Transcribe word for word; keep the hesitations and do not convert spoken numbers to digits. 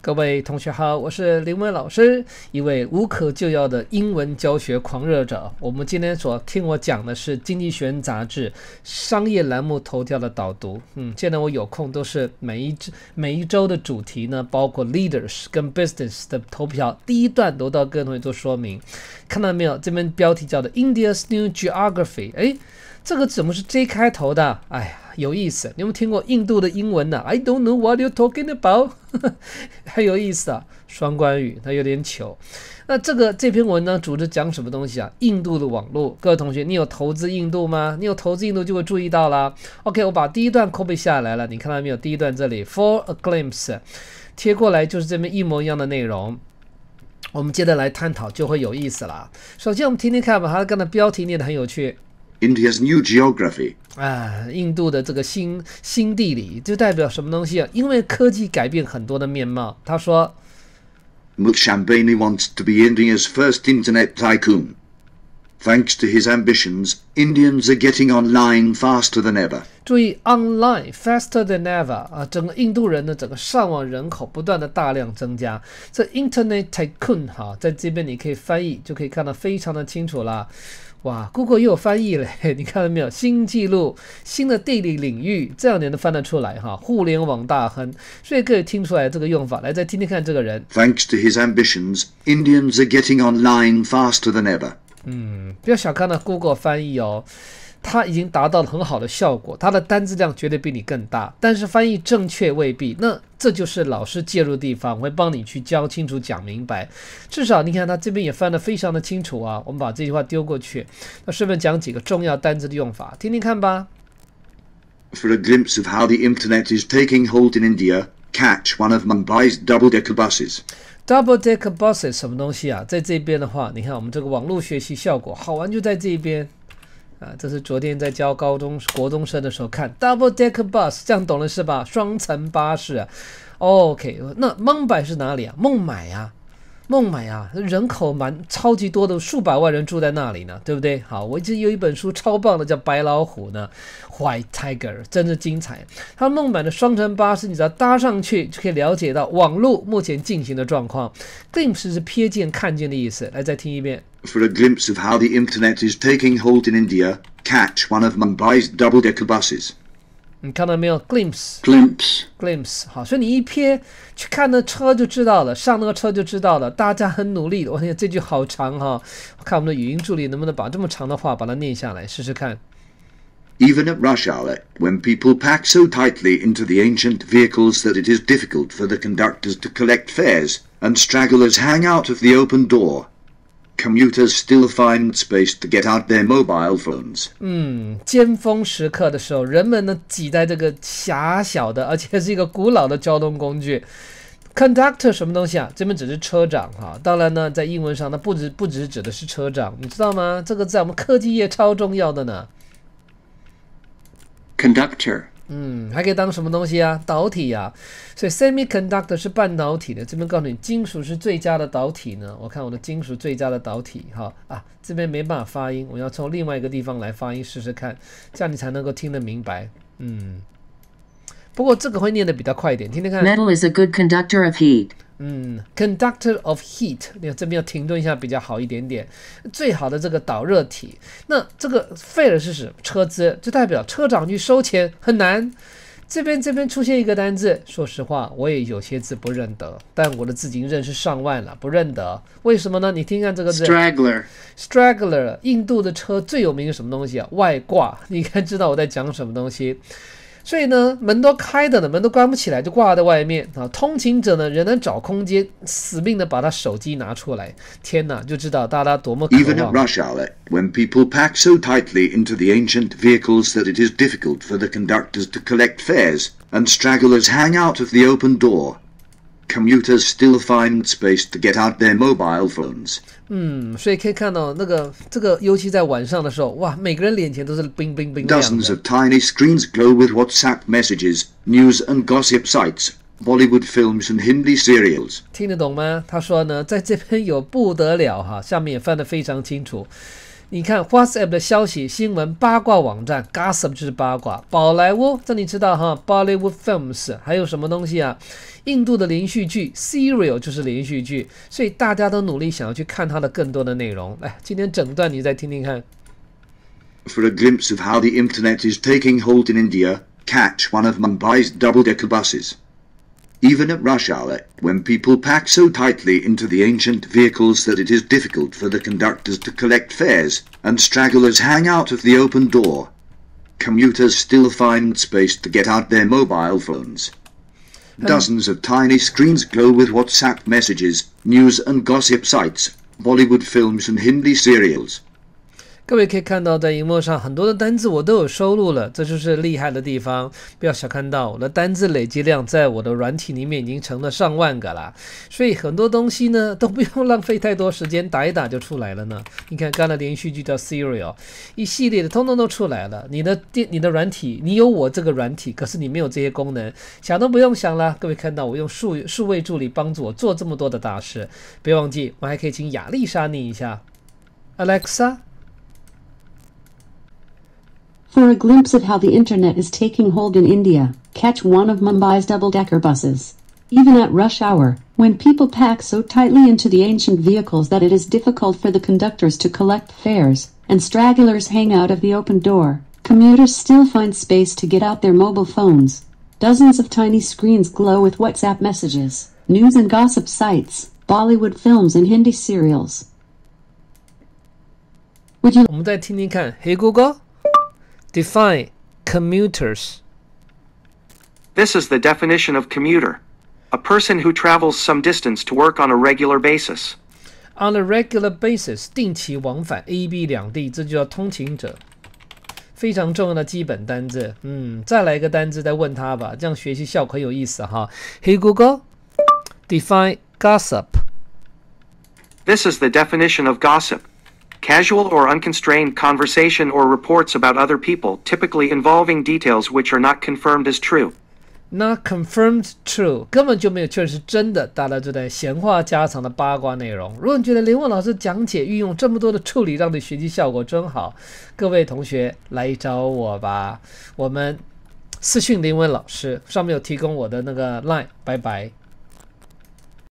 各位同学好，我是林文老师，一位无可救药的英文教学狂热者。我们今天所听我讲的是《经济学人》杂志商业栏目头条的导读。嗯，现在我有空都是每一每一周的主题呢，包括 leaders 跟 business 的头条，第一段都到各位同学做说明。看到没有？这边标题叫做 India's New Geography。哎，这个怎么是 J 开头的？哎呀，有意思。你有没有听过印度的英文呢、啊、？I don't know what you're talking about 很有意思啊，双关语，它有点糗。那这个这篇文呢，主旨讲什么东西啊？印度的网络。各位同学，你有投资印度吗？你有投资印度就会注意到啦。OK， 我把第一段 copy 下来了，你看到没有？第一段这里 For a glimpse 贴过来就是这边一模一样的内容。我们接着来探讨，就会有意思啦。首先我们听听看吧，它刚才标题念得很有趣。 India's New Geography 啊，印度的这个新新地理就代表什么东西啊？因为科技改变很多的面貌。他说 Mukesh Ambani wants to be India's first internet tycoon. Thanks to his ambitions, Indians are getting online faster than ever. 注意 online faster than ever 啊，整个印度人的整个上网人口不断的大量增加。这 internet tycoon 哈，在这边你可以翻译，就可以看得非常的清楚啦。哇 ，Google 又有翻译了，你看到没有？新纪录，新的地理领域，这样你能翻得出来哈？互联网大亨，所以可以听出来这个用法。来，再听听看这个人。 Thanks to his ambitions, Indians are getting online faster than ever. 嗯，不要小看了 Google 翻译哦，它已经达到了很好的效果，它的单字量绝对比你更大，但是翻译正确未必。那这就是老师介入的地方，我会帮你去教清楚、讲明白。至少你看他这边也翻得非常的清楚啊。我们把这句话丢过去，那顺便讲几个重要单字的用法，听听看吧。 For a glimpse of how the internet is taking hold in India, catch one of Mumbai's double-decker buses.Double-decker buses 什么东西啊？在这边的话，你看我们这个网络学习效果好玩就在这边啊！这是昨天在教高中国中生的时候看 double-decker bus， 这样懂了是吧？双层巴士啊。OK， 那孟买是哪里啊？孟买啊，孟买啊，人口蛮超级多的，数百万人住在那里呢，对不对？好，我一直有一本书超棒的，叫《白老虎》呢 ，White Tiger， 真是精彩。它孟买的双层巴士，你只要搭上去就可以了解到网络目前进行的状况。glimpse 是瞥见、看见的意思。来，再听一遍。 For a glimpse of how the internet is taking hold in India, catch one of Mumbai's double-decker buses. 你看到没有 ？glimpse glimpse glimpse 好，所以你一瞥去看那车就知道了，上那个车就知道了。大家很努力，我天，这句好长哈、哦！看我们的语音助理能不能把这么长的话把它念下来，试试看。 Even at rush hour, when people pack so tightly into the ancient vehicles that it is difficult for the conductors to collect fares, and stragglers hang out of the open door.Commuters still find space to get out their mobile phones. 嗯，尖峰时刻的时候，人们呢挤在这个狭小的，而且是一个古老的交通工具。Conductor 什么东西啊？这边只是车长哈。当然呢，在英文上，它不只不只指的是车长，你知道吗？这个在我们科技业超重要的呢。 Conductor。 嗯，还可以当什么东西啊？导体啊，所以 semiconductor 是半导体的。这边告诉你，金属是最佳的导体呢。我看我的金属最佳的导体，哈啊，这边没办法发音，我要从另外一个地方来发音试试看，这样你才能够听得明白。嗯，不过这个会念得比较快一点，听听看。 Metal is a good conductor of heat. 嗯 ，conductor of heat， 你看这边要停顿一下比较好一点点。最好的这个导热体，那这个费了是什么？车资，就代表车长去收钱很难。这边这边出现一个单字，说实话我也有些字不认得，但我的字已经认识上万了，不认得。为什么呢？你听看这个字 ，straggler，straggler， straggler， 印度的车最有名是什么东西啊？外挂，你应该知道我在讲什么东西。所以呢，门都开的呢，门都关不起来，就挂在外面啊。通勤者呢，仍然找空间，死命的把他手机拿出来。天哪，就知道大家多么渴望。 Even at rush hour, when people pack so tightly into the ancient vehicles that it is difficult for the conductors to collect fares, and stragglers hang out of the open door, commuters still find space to get out their mobile phones. 嗯，所以可以看到那个这个，尤其在晚上的时候，哇，每个人脸前都是冰冰冰亮的。 Dozens of tiny screens glow with WhatsApp messages, news and gossip sites, Bollywood films and Hindi serials. 听得懂吗？他说呢，在这边有不得了哈，下面也翻得非常清楚。 你看 WhatsApp 的消息、新闻、八卦网站 ，Gossip 就是八卦。宝莱坞，这你知道哈 ，Bollywood Films， 还有什么东西啊？印度的连续剧 Serial 就是连续剧，所以大家都努力想要去看它的更多的内容。来，今天整段你再听听看。 For a glimpse of how the internet is taking hold in India, catch one of Mumbai's double-decker buses. Even at rush hour, when people pack so tightly into the ancient vehicles that it is difficult for the conductors to collect fares, and stragglers hang out of the open door, commuters still find space to get out their mobile phones. Dozens of tiny screens glow with WhatsApp messages, news and gossip sites, Bollywood films and Hindi serials. 各位可以看到，在荧幕上很多的单字我都有收录了，这就是厉害的地方。不要小看到我的单字累积量，在我的软体里面已经成了上万个啦。所以很多东西呢都不用浪费太多时间，打一打就出来了呢。你看刚才连续剧叫 Serial， 一系列的通通都出来了。你的电、你的软体，你有我这个软体，可是你没有这些功能，想都不用想啦。各位看到我用数数位助理帮助我做这么多的大事，别忘记，我还可以请亚丽莎念一下 ，Alexa。For a glimpse of how the internet is taking hold in India, catch one of Mumbai's double-decker buses. Even at rush hour, when people pack so tightly into the ancient vehicles that it is difficult for the conductors to collect fares, and stragglers hang out of the open door, commuters still find space to get out their mobile phones. Dozens of tiny screens glow with WhatsApp messages, news and gossip sites, Bollywood films and Hindi serials. Would you... 我们再听听看 Hey Google。Define commuters. This is the definition of commuter. A person who travels some distance to work on a regular basis. On a regular basis, 定期往返 A B 两地，这就叫通勤者。非常重要的基本单字。嗯，再来一个单字再问他吧，这样学习效果很有意思哈。Hey Google, define gossip. This is the definition of gossip.Casual or unconstrained conversation or reports about other people, typically involving details which are not confirmed as true. Not confirmed true， 根本就没有确实是真的，大家就在闲话家常的八卦内容。如果你觉得林文老师讲解运用这么多的处理，让你学习效果真好，各位同学来找我吧，我们私讯林文老师，上面有提供我的那个 line， 拜拜。